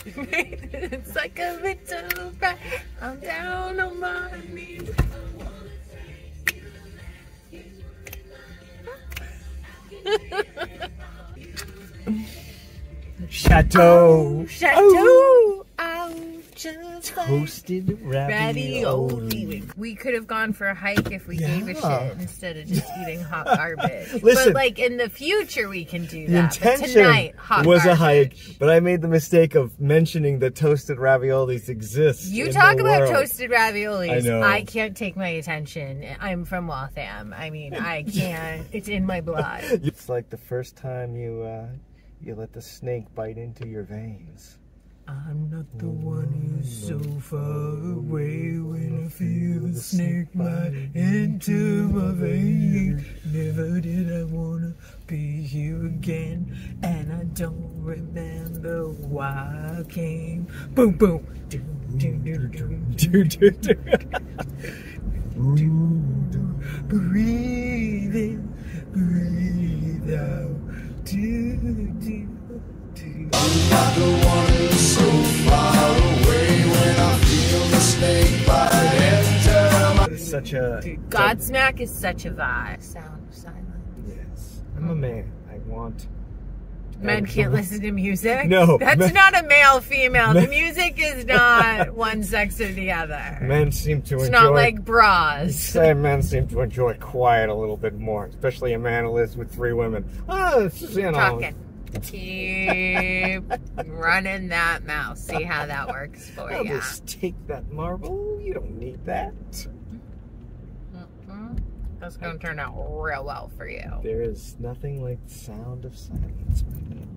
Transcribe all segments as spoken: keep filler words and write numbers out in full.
It's like a little rat. I'm down on my knees. Chateau. Oh, chateau. Oh, just Toasted ravioli. ravioli. We could have gone for a hike if we Yeah. gave a shit instead of just eating hot garbage. Listen, but like in the future we can do the that. But intention tonight, hot was garbage. a hike, but I made the mistake of mentioning that toasted raviolis exist. You in talk the about world. toasted raviolis. I know. I can't take my attention. I'm from Waltham. I mean, I can't. It's in my blood. It's like the first time you uh, you let the snake bite into your veins. I'm not the one who's so far away when I feel the snake bite into my vein. Never did I wanna be here again, and I don't remember why I came. Boom, boom. Do, do, do, do, do, do, do. Breathe in, breathe out. Do, do, do. I'm not the one who's so far away when I feel the snake bite enter my... It's such a... Dude, Godsmack is such a vibe. Sound of silence. Yes. I'm a man. I want... Men can't listen to music? No. That's men, not a male-female. The men- music is not one sex or the other. men seem to It's enjoy... not like bras. Say men seem to enjoy quiet a little bit more, especially a man who lives with three women. Oh, it's just, you know... Talking. Keep running that mouth. See how that works for I'll you. just take that marble. You don't need that. Mm-hmm. That's going to turn out real well for you. There is nothing like the sound of silence, my love.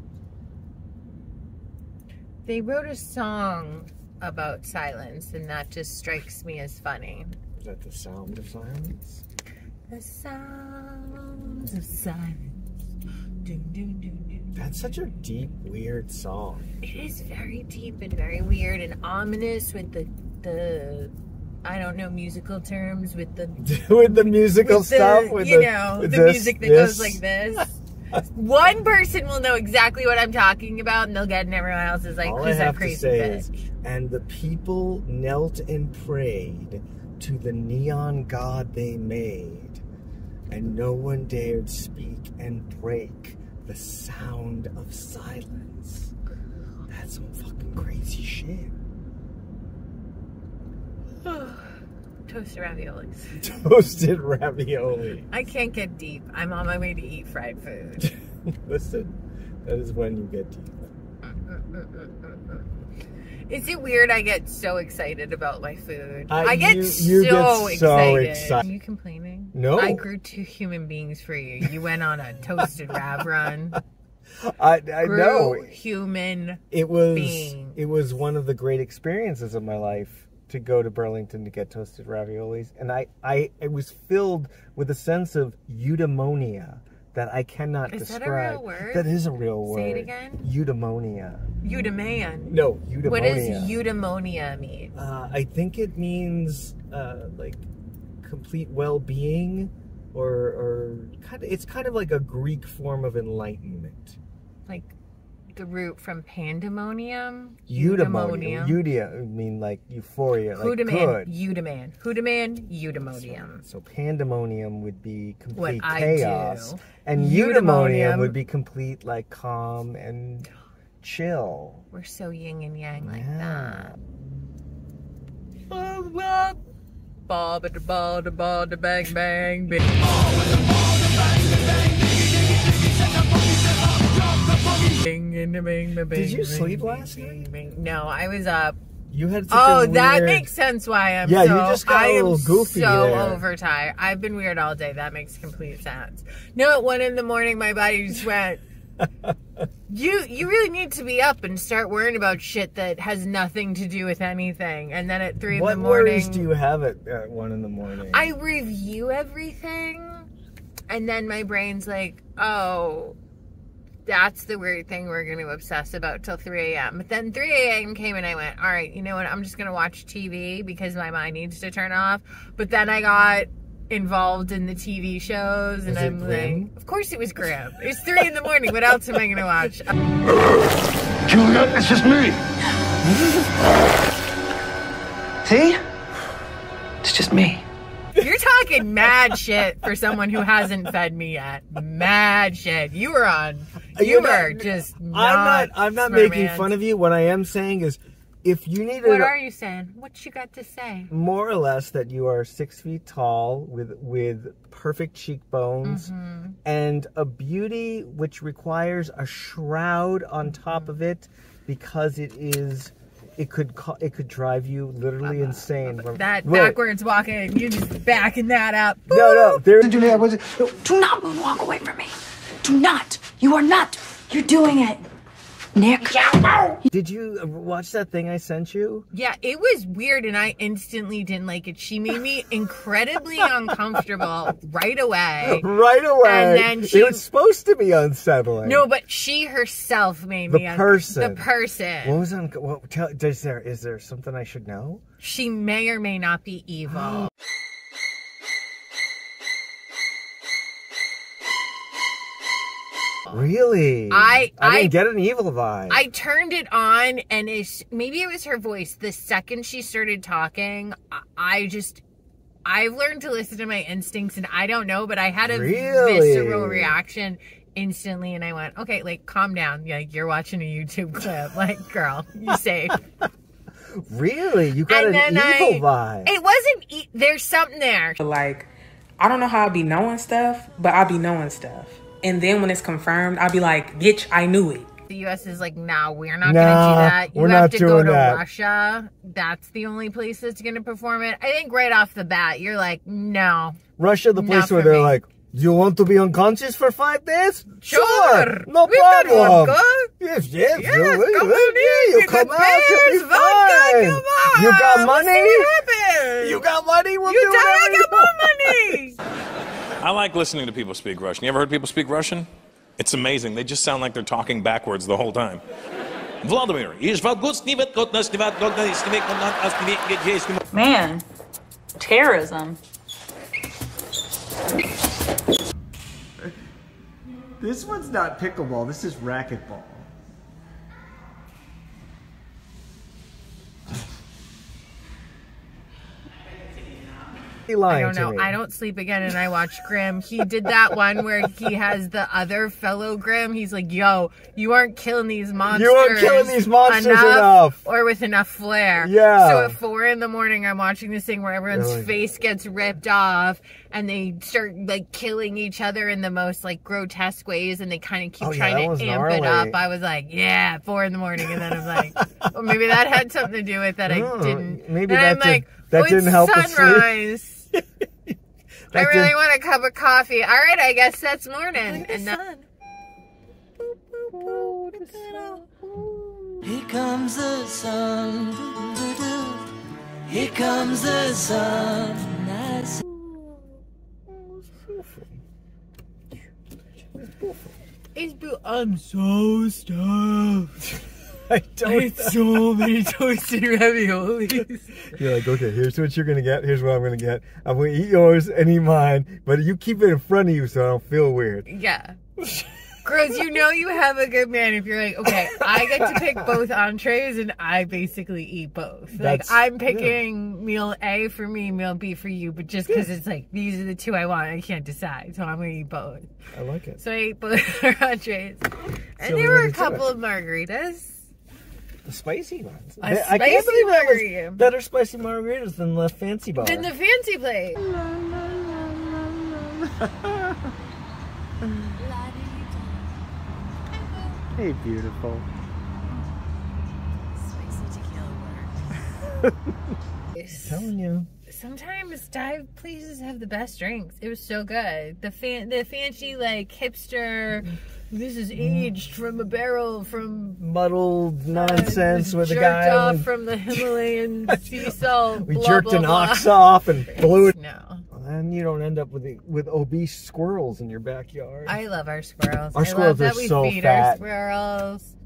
They wrote a song about silence, and that just strikes me as funny. Is that the sound of silence? The sounds of silence. Dun, dun, dun, dun. That's such a deep, weird song. It is very deep and very weird and ominous with the the I don't know musical terms with the With the musical with the, stuff, with you the, know with the this, music that this. goes like this. One person will know exactly what I'm talking about, and they'll get, and everyone else is like, All "Who's I that have to crazy say bitch?" is, and the people knelt and prayed to the neon god they made, and no one dared speak and break the sound of silence. That's some fucking crazy shit. Toasted raviolis. Toasted ravioli. I can't get deep. I'm on my way to eat fried food. Listen, that is when you get deep. Is it weird I get so excited about my food? Uh, I get you- so, you get so excited. excited. Are you complaining? No. I grew two human beings for you. You went on a toasted rav run. I, I Grew know. human It was being. it was one of the great experiences of my life to go to Burlington to get toasted raviolis, and I I it was filled with a sense of eudaimonia that I cannot Is that a describe. real word? That is a real word. Say it again. Eudaimonia. Eudaimon. No, eudaimonia. What does eudaimonia mean? Uh, I think it means uh, like complete well-being, or or kind of it's kind of like a Greek form of enlightenment. Like the root from pandemonium? Eudaimonia. Eudia, I mean like euphoria, like Hoodaman. good. Eudaman. Hoodaman. Eudaimonium. So pandemonium would be complete What I chaos, do. and Eudaimonium- eudaimonium would be complete like calm and chill. We're so yin and yang like Yeah. that. Ba ba da ba da ba da bang bang bang. Did you sleep last night? No, I was up. You had such Oh, a that weird- makes sense why I'm Yeah, you so, just got a I am little goofy so there. overtired. I've been weird all day. That makes complete sense. No, at one in the morning, my body just went, you you really need to be up and start worrying about shit that has nothing to do with anything. And then at three What in the morning, worries do you have at, at one in the morning? I review everything, and then my brain's like, oh, that's the weird thing we're going to obsess about till three a m But then three a m came and I went, all right, you know what? I'm just going to watch T V because my mind needs to turn off. But then I got involved in the T V shows, and Was it I'm Grimm? like, of course it was Grimm. It's three in the morning. What else am I going to watch? Julia, it's just me. See? It's just me. You're talking mad shit for someone who hasn't fed me yet. Mad shit. You were on. You You're were not- just not. I'm not. I'm not smart making man. fun of you. What I am saying is, if you needed, What are you saying? What you got to say? more or less, that you are six feet tall with with perfect cheekbones Mm-hmm. and a beauty which requires a shroud on top of it because it is. It could ca- it could drive you literally insane. That Wait. backwards walking, you just backing that up. No, no. There. Julia, was it? Do not walk away from me. Do not. You are not. You're doing it. Nick. Did you watch that thing I sent you? Yeah, it was weird, and I instantly didn't like it. She made me incredibly uncomfortable right away. Right away. And then she- It was supposed to be unsettling. No, but she herself made The me un- person. The person. What was on? What, tell, is there is there something I should know? She may or may not be evil. Really? I- I didn't I- get an evil vibe. I turned it on, and it's, maybe it was her voice. The second she started talking, I, I just, I've learned to listen to my instincts, and I don't know, but I had a Really? visceral reaction instantly, and I went, okay, like, calm down. Yeah, like, you're watching a YouTube clip. Like, girl, you safe. Really? You got And an then evil I, vibe. it wasn't, e- there's something there. Like, I don't know how I'll be knowing stuff, but I'll be knowing stuff. And then when it's confirmed, I'll be like, bitch, I knew it. The U S is like, no, we're not Nah, going to do that. You we're have not to go doing to that. Russia. That's the only place that's going to perform it. I think right off the bat, you're like, no. Russia, the place Not where for they're me. like, you want to be unconscious for five days? Sure. No We've got problem. vodka. Yes, yes. Yes, you, come you, on you, in. you You come got out, you'll be beers, vodka, fine. come on. You got We'll money? see what happens. You got money? We'll You do die, I whatever you got more want. money. I like listening to people speak Russian. You ever heard people speak Russian? It's amazing. They just sound like they're talking backwards the whole time. Vladimir, Man, terrorism. This one's not pickleball. This is racquetball. I don't know. I don't sleep again, and I watch Grimm. He did that one where he has the other fellow Grimm. He's like, yo, you aren't killing these monsters. You aren't killing these monsters enough. Or with enough flair. Yeah. So at four in the morning, I'm watching this thing where everyone's Really? face gets ripped off, and they start, like, killing each other in the most, like, grotesque ways, and they kind of keep Oh, yeah, trying that to was amp gnarly. it up. I was like, yeah, four in the morning, and then I'm like, well, maybe that had something to do with that I Oh, didn't. maybe and that I'm did- like, that oh, it's didn't help with sleep. sunrise. I That really did- want a cup of coffee. All right, I guess that's morning. And that, Here comes the sun. doo-doo-doo. Here comes the sun. I see- it's bu- I'm so stuffed. I I don't ate so many toasted raviolis. You're like, okay, here's what you're gonna get. Here's what I'm gonna get. I'm gonna eat yours and eat mine, but you keep it in front of you so I don't feel weird. Yeah. Girls, you know you have a good man if you're like, okay, I get to pick both entrees and I basically eat both. Like, That's- I'm picking meal A for me, meal B for you, but just because it's like, these are the two I want, I can't decide, so I'm going to eat both. I like it. So I ate both our entrees. And So there we were went a into couple it. of margaritas. The spicy ones. A I can't spicy believe that margarita. was better spicy margaritas than the fancy bar. Then the fancy plate. Hey, beautiful. Telling you. Sometimes dive places have the best drinks. It was so good. The fan, the fancy like hipster. This is aged from a barrel from Muddled nonsense uh, with a jerked guy. off when from the Himalayan sea salt. we blah, jerked blah, an blah. ox off and blew it. No, And you don't end up with the, with obese squirrels in your backyard. I love our squirrels. Our I squirrels love are that we so feed fat. our squirrels.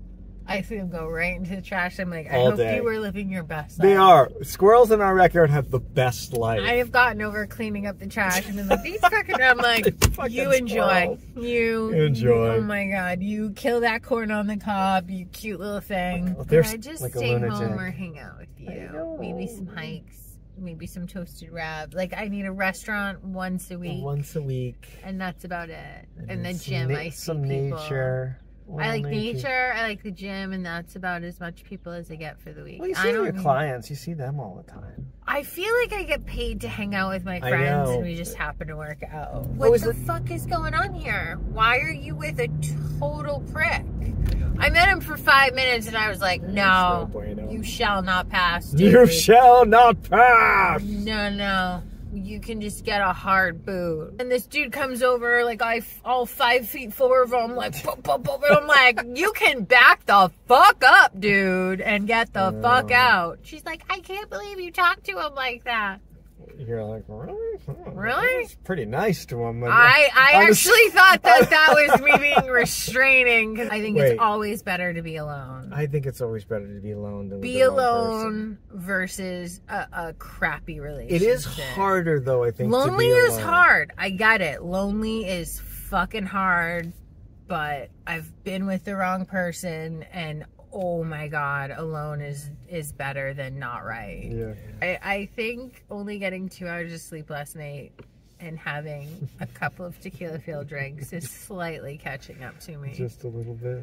I see them go right into the trash. I'm like, I All hope day. you were living your best life. They are. Squirrels in our backyard have the best life. I have gotten over cleaning up the trash and been like, these fucking, I'm like, Fucking you enjoy. squirrels. You Enjoy. Oh my God. You kill that corn on the cob, you cute little thing. Oh, they're But I just like a stay lunatic. home or hang out with you. know. Maybe some hikes, maybe some toasted wraps. Like, I need a restaurant once a week. Once a week. And that's about it. And, the Some gym, na- I see some people. nature. I like Well, nature. I like the gym, and that's about as much people as I get for the week. Well, you I see don't your need- clients. You see them all the time. I feel like I get paid to hang out with my I friends, know. and we just happen to work out. What is the it- fuck is going on here? Why are you with a total prick? I met him for five minutes, and I was like, no, no bueno. you shall not pass, dude. You shall not pass. No, no. You can just get a hard boot. And this dude comes over, like, I, all five feet four of him, like, boop, boop, boop, and I'm like, you can back the fuck up, dude, and get the fuck out. She's like, I can't believe you talked to him like that. You're like, really? Oh, Really? It's pretty nice to him. I, I On the s- actually thought that that was me being restraining, because I think Wait. it's always better to be alone. I think it's always better to be alone than with Be the wrong alone versus a, a crappy person. relationship. It is harder, though, I think, Lonely to be is alone. hard. I get it. Lonely is fucking hard, but I've been with the wrong person, and oh my God, alone is is better than not right. Yeah. I, I think only getting two hours of sleep last night and having a couple of tequila filled drinks is slightly catching up to me. Just a little bit.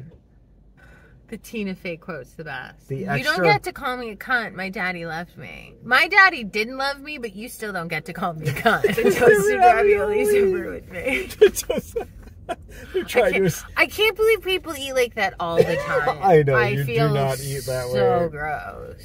The Tina Fey quote's the best. The You extra- don't get to call me a cunt. My daddy left me. My daddy didn't love me, but you still don't get to call me a cunt. The toasted raviolis over with me. You're I trying can't, to... I can't believe people eat like that all the time. I know, I you do feel not eat that so way. gross.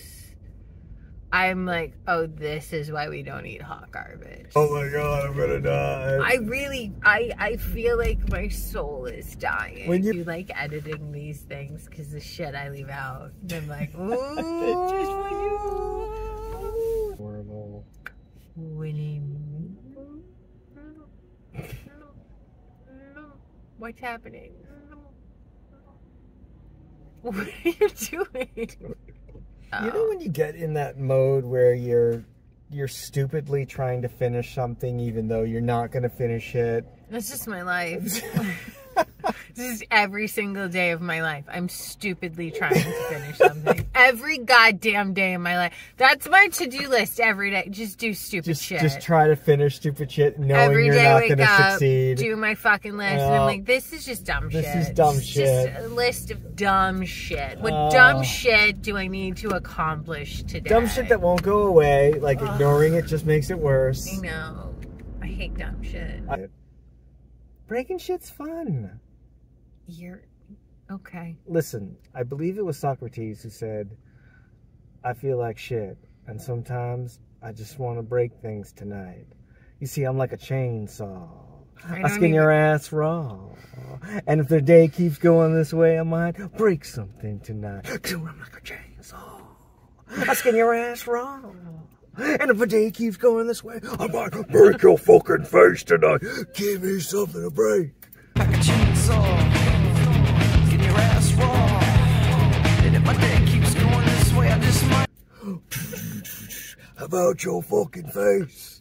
I'm like, oh, this is why we don't eat hot garbage. Oh my God, I'm gonna die. I really, I, I feel like my soul is dying. When you- you like editing these things because the shit I leave out. I'm like, ooh, Horrible. winning. What's happening? What are you doing? You know when you get in that mode where you're you're stupidly trying to finish something even though you're not going to finish it? That's just my life. This is every single day of my life. I'm stupidly trying to finish something. Every goddamn day of my life. That's my to-do list every day. Just do stupid Just shit. just try to finish stupid shit knowing Every you're day not wake going to up, succeed. do my fucking list, and Oh. I'm like, this is just dumb This shit. is dumb It's shit. Just a list of dumb shit. What Oh. dumb shit do I need to accomplish today? Dumb shit that won't go away, like ignoring it just makes it worse. I know. I hate dumb shit. I- Breaking shit's fun. You're okay. Listen, I believe it was Socrates who said, I feel like shit, and sometimes I just want to break things tonight. You see, I'm like a chainsaw. I I don't skin your even- ass raw. And if the day keeps going this way, I might break something tonight. Cause I'm like a chainsaw. I skin your ass raw. And if the day keeps going this way, I might break your fucking face tonight. Give me something to break. Like a chainsaw, get your ass raw. And if my day keeps going this way, I just might. How about your fucking face?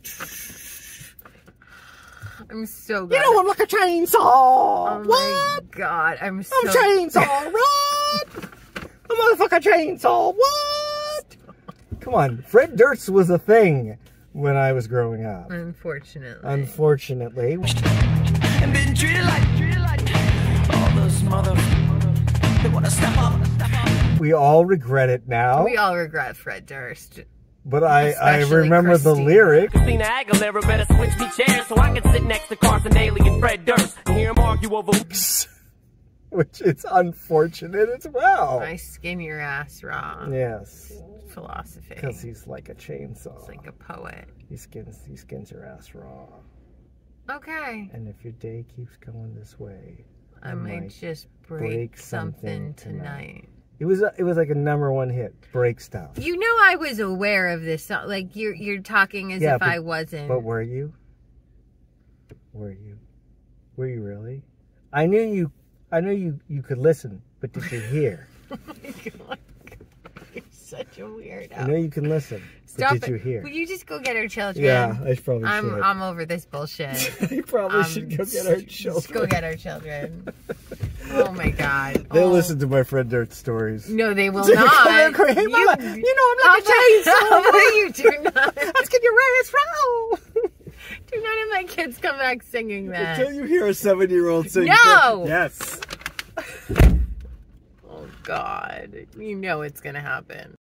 I'm so good. You know I'm like a chainsaw. Oh what? my god, I'm so I'm chainsaw. What? I'm a motherfucking chainsaw. What? Come on, Fred Durst was a thing when I was growing up. Unfortunately. Unfortunately. And been treated like, treated like all those mother. They wanna step up. We all regret it now, We all regret Fred Durst. but I, I Especially remember the Christine. lyric. Christina Aguilera better switch me chairs so I can sit next to Carson Daly and Fred Durst and hear them argue over. Which is unfortunate as well. I skin your ass raw. Yes, Philosophy. because he's like a chainsaw. It's like a poet. He skins, he skins your ass raw. Okay. And if your day keeps going this way, I might just break, break something, something tonight. tonight. It was a, it was like a number one hit. Break stuff. You know I was aware of this song. Like you're you're talking as Yeah, if but- I wasn't. But were you? Were you? Were you really? I knew you. I know you, you could listen, but did you hear? Oh my God. You're such a weirdo. I know you can listen, Stop but did it. you hear? Will you just go get our children? Yeah, I probably I'm, should. I'm over this bullshit. I probably Um, should go get our children. Just go get our children. Oh my God. They'll oh. listen to my friend Dirt's stories. No, they will They're not. gonna go, hey, Mama, you, you know I'm like a chainsaw. you do not. Let's get your ass roll. Do not have my kids come back singing that. Until you hear a seven-year-old sing. No! Yes. Oh God. You know it's gonna happen.